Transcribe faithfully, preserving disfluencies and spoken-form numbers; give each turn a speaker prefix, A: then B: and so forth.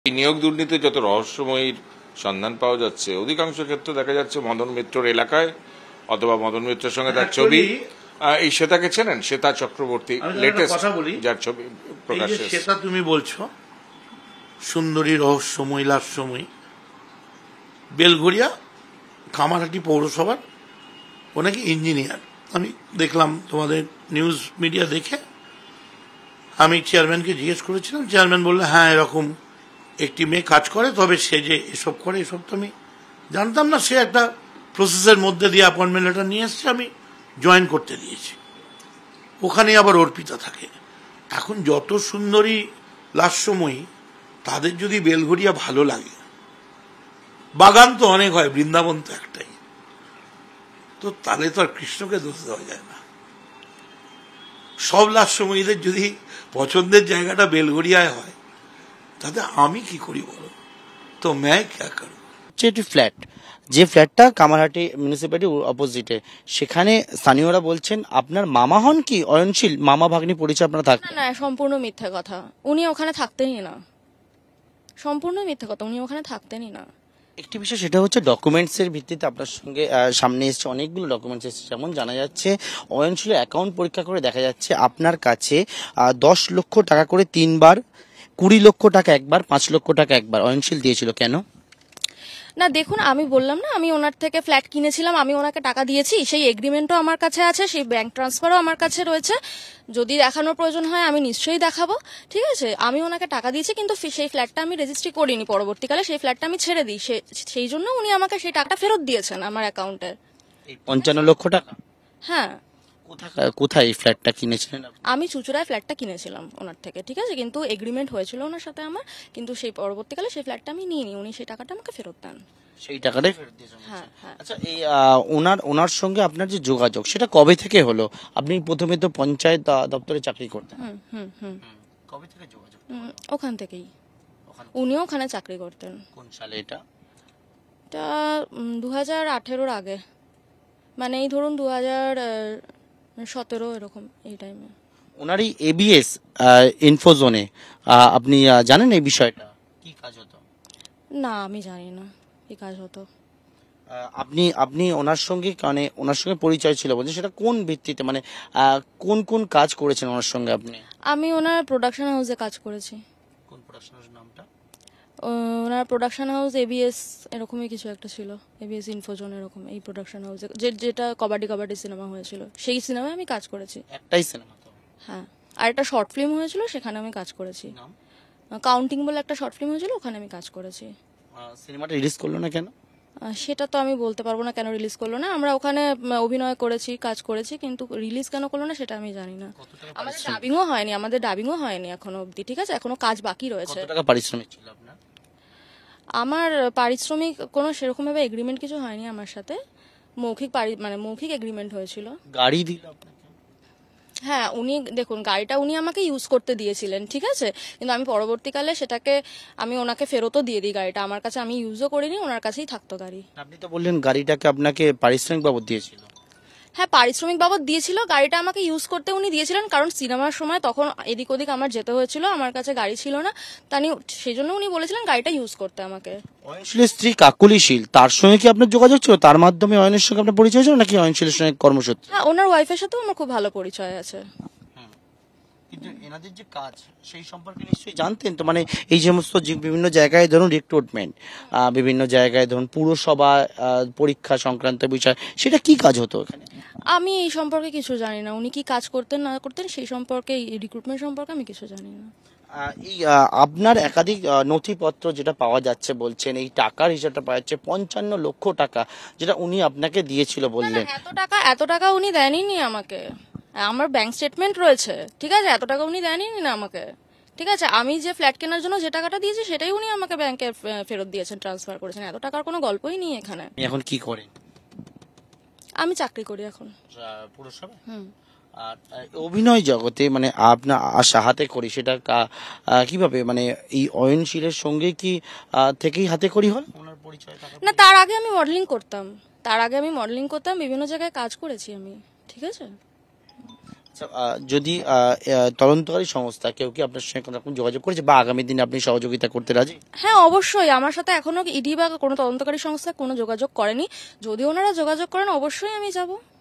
A: নিয়োগ দুর্নীতি যত রহস্যময়ীর সন্ধান পাওয়া যাচ্ছে, অধিকাংশ ক্ষেত্রে দেখা যাচ্ছে মদন মিত্রর এলাকায় অথবা মদন মিত্রের সঙ্গে তার ছবি। এই শ্বেতাকে চেনেন? শ্বেতা চক্রবর্তী, লেটেস্ট যার ছবি প্রকাশ।
B: শ্বেতা তুমি বলছো সুন্দরী রহস্য মহিলার সময় বেলঘরিয়া কামারহাটি পৌরসভার ও নাকি ইঞ্জিনিয়ার। আমি দেখলাম তোমাদের নিউজ মিডিয়া দেখে, আমি চেয়ারম্যানকে জিজ্ঞেস করেছিলাম, চেয়ারম্যান বললে হ্যাঁ এরকম একটি মেয়ে কাজ করে, তবে সে যে এসব করে এসব তো আমি জানতাম না। সে একটা প্রসেসের মধ্যে দিয়ে অ্যাপয়েন্টমেন্ট লেটার নিয়ে এসছে, আমি জয়েন করতে দিয়েছি। ওখানে আবার অর্পিতা থাকে। এখন যত সুন্দরী লাস্যময়ী তাদের যদি বেলঘরিয়া ভালো লাগে, বাগান তো অনেক হয়, বৃন্দাবন তো একটাই, তো তাহলে তো আর কৃষ্ণকে দোষ দেওয়া যায় না। সব লাস্যময়ীদের যদি পছন্দের জায়গাটা বেলঘরিয়ায় হয়, তাতে আমি কি করি বলো তো? ম্যায় ক্যা করব।
C: ফ্ল্যাট, যে ফ্ল্যাটটা কামারহাটি মিউনিসিপ্যালিটি অপোজিটে, সেখানে স্থানীয়রা বলছেন আপনার মামা হন কি অয়নশীল, মামা ভাগ্নি পরিচয় আপনারা থাকতেন?
D: না, সম্পূর্ণ মিথ্যা কথা। উনি ওখানে থাকতেনই না, সম্পূর্ণ মিথ্যা কথা। উনি ওখানে থাকতেনই না।
C: একটি বিষয় সেটা হচ্ছে ডকুমেন্টস এর ভিত্তিতে আপনার সঙ্গে সামনে এসেছে, অনেকগুলো ডকুমেন্টস এসেছে। যেমন জানা যাচ্ছে অয়নশীলের অ্যাকাউন্ট পরীক্ষা করে দেখা যাচ্ছে আপনার কাছে দশ লক্ষ টাকা করে তিনবার, কুড়ি লক্ষ টাকা একবার, পাঁচ লক্ষ টাকা একবার অয়নশীল দিয়েছিল। কেন?
D: না দেখুন, আমি বললাম না আমি ওনার থেকে ফ্ল্যাট কিনেছিলাম, আমি ওনাকে টাকা দিয়েছি, সেই এগ্রিমেন্টও আমার কাছে আছে, সেই ব্যাংক ট্রান্সফারও আমার কাছে রয়েছে। যদি দেখানোর প্রয়োজন হয় আমি নিশ্চয়ই দেখাবো, ঠিক আছে। আমি ওনাকে টাকা দিয়েছি, কিন্তু সেই ফ্ল্যাটটা আমি রেজিস্ট্রি করিনি। পরবর্তীকালে সেই ফ্ল্যাটটা আমি ছেড়ে দিই, সেই জন্য উনি আমাকে সেই টাকাটা ফেরত দিয়েছেন আমার অ্যাকাউন্টে।
C: পঞ্চান্ন লক্ষ টাকা?
D: হ্যাঁ।
C: কোথায় এই ফ্ল্যাটটা কিনেছিলেন?
D: আমি চুচুড়ায় ফ্ল্যাটটা কিনেছিলাম ওনার থেকে, ঠিক আছে, কিন্তু এগ্রিমেন্ট হয়েছিল ওনার সাথে আমার, কিন্তু সেই পরবর্তীকালে সেই ফ্ল্যাটটা আমি নিইনি, উনি সেই টাকাটা আমাকে ফেরত দেন।
C: সেই টাকাটাই ফেরত দিয়েছেন?
D: হ্যাঁ হ্যাঁ।
C: আচ্ছা, এই ওনার ওনার সঙ্গে আপনার যে যোগাযোগ সেটা কবে থেকে হলো? আপনি প্রথমে তো পঞ্চায়েত দপ্তরে চাকরি করতেন।
D: হুম হুম হুম।
C: কবে থেকে যোগাযোগ?
D: ওখান থেকেই, উনিও ওখানে চাকরি করতেন।
C: কোন সালে এটা?
D: এটা দু হাজার আঠেরোর আগে, মানে এই ধরুন দু হাজার সতেরো এরকম এই টাইমে।
C: ওনারই এবিএস ইনফোজোনে আপনি জানেন এই বিষয়টা কি কাজ হতো?
D: না, আমি জানি না কি কাজ হতো।
C: আপনি আপনি ওনার সঙ্গে মানে ওনার সঙ্গে পরিচয় ছিল বলছেন, সেটা কোন ভিত্তিতে, মানে কোন কোন কাজ করেছেন ওনার সঙ্গে আপনি?
D: আমি ওনার প্রোডাকশন হাউসে কাজ করেছি।
C: কোন প্রোডাকশন হাউস নামটা?
D: ওনার প্রোডাকশন হাউস এবিএস এরকমই কিছু একটা ছিল, এবিএস ইনফোজোন এরকম। এই প্রোডাকশন হাউসে যেটা কবাডি কবাডি সিনেমা হয়েছিল, সেই সিনেমায় আমি কাজ করেছি।
C: একটাই সিনেমা তো?
D: হ্যাঁ, আর একটা শর্ট ফিল্ম হয়েছিল, সেখানে আমি কাজ করেছি। কাউন্টিং বলে একটা শর্ট ফিল্ম হয়েছিল, ওখানে আমি কাজ করেছি।
C: সিনেমাটা রিলিজ করলো না কেন?
D: সেটা তো আমি বলতে পারবো না কেন রিলিজ করলো না। আমরা ওখানে অভিনয় করেছি, কাজ করেছি, কিন্তু রিলিজ কেন করলো না সেটা আমি জানি না। আমাদের ডাবিংও হয়নি, আমাদের ডাবিংও হয়নি এখনো অবধি, ঠিক আছে, এখনো কাজ বাকি রয়েছে।
C: কত টাকা পারিশ্রমিক ছিল আপনার?
D: আমার পারিশ্রমিক কোনো সেরকম ভাবে এগ্রিমেন্ট কিছু হয়নি আমার সাথে, মৌখিক মানে মৌখিক এগ্রিমেন্ট হয়েছিল।
C: গাড়ি দিল আপনাকে?
D: হ্যাঁ, উনি দেখুন গাড়িটা উনি আমাকে ইউজ করতে দিয়েছিলেন, ঠিক আছে, কিন্তু আমি পরবর্তীকালে সেটাকে আমি ওনাকে ফেরতও দিয়ে দিই গাড়িটা। আমার কাছে আমি ইউজও করিনি, ওনার কাছেই থাকতো গাড়ি।
C: আপনি তো বললেন গাড়িটাকে আপনাকে পারিশ্রমিক বাবদ দিয়েছিল।
D: হ্যাঁ, পারিশ্রমিক বাবদ দিয়েছিল, গাড়িটা আমাকে ইউজ করতে উনি দিয়েছিলেন, কারণ সিনেমার সময় তখন এদিক ওদিক আমার যেতে হয়েছিল, আমার কাছে গাড়ি ছিল না, তাই সেই জন্য উনি বলেছিলেন গাড়িটা ইউজ করতে আমাকে।
C: অয়নশীলের স্ত্রী কাকুলি শীল, তার সঙ্গে কি আপনার যোগাযোগ ছিল? তার মাধ্যমে অয়নের সঙ্গে আপনার পরিচয় ছিল নাকি অয়নশীলের সঙ্গে কর্মসূত্রে?
D: হ্যাঁ, ওনার ওয়াইফের সাথেও আমার খুব ভালো পরিচয় আছে।
C: কিন্তু এনাদের যে কাজ সেই সম্পর্কে নিশ্চয়ই জানতেন তো, মানে এই সমস্ত বিভিন্ন জায়গায় ধরুন রিক্রুটমেন্ট, বিভিন্ন জায়গায় ধরুন পুরসভা পরীক্ষা সংক্রান্ত বিষয়, সেটা কি কাজ হতো এখানে?
D: আমি এই সম্পর্কে কিছু জানি না, উনি কি কাজ করতেন না করতেন সেই সম্পর্কে, রিক্রুটমেন্ট সম্পর্কে আমি কিছু জানি না।
C: এই আপনার একাধিক নথিপত্র যেটা পাওয়া যাচ্ছে, বলছেন এই টাকার হিসাবটা পাওয়া যাচ্ছে পঞ্চান্ন লক্ষ টাকা, যেটা উনি আপনাকে দিয়েছিল বললেন।
D: এত টাকা এত টাকা উনি দেননি আমাকে, আমার ব্যাংক স্টেটমেন্ট রয়েছে, ঠিক আছে, এত টাকা উনি দেননি না আমাকে, ঠিক আছে। আমি যে ফ্ল্যাট কেনার জন্য যে টাকাটা দিয়েছি সেটাই উনি আমাকে ব্যাংকে ফেরত দিয়েছেন, ট্রান্সফার করেছেন। এত টাকার কোনো গল্পই নেই এখানে।
C: এখন কি করেন?
D: আমি চাকরি করি এখন
C: পুরসভা। হুম। আর অভিনয় জগতে মানে আপনার আশা হাতে করি, সেটা কিভাবে, মানে এই অয়নশীলের সঙ্গে কি থেকেই হাতে করি হল ওনার পরিচয়?
D: না, তার আগে আমি মডেলিং করতাম, তার আগে আমি মডেলিং করতাম, বিভিন্ন জায়গায় কাজ করেছি আমি, ঠিক আছে।
C: আচ্ছা, আহ, যদি আহ, আহ, তদন্তকারী সংস্থা কেউ কি আপনার সঙ্গে কোনো রকম যোগাযোগ করেছে বা আগামী দিনে আপনি সহযোগিতা করতে রাজি?
D: হ্যাঁ অবশ্যই, আমার সাথে এখনো ইডি বা কোনো তদন্তকারী সংস্থা কোনো যোগাযোগ করেনি। যদি ওনারা যোগাযোগ করেন অবশ্যই আমি যাব।